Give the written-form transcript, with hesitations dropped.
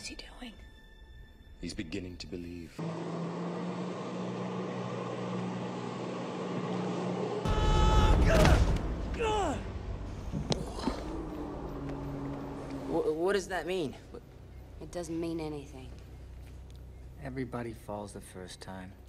What's he doing? He's beginning to believe. What does that mean? It doesn't mean anything. Everybody falls the first time.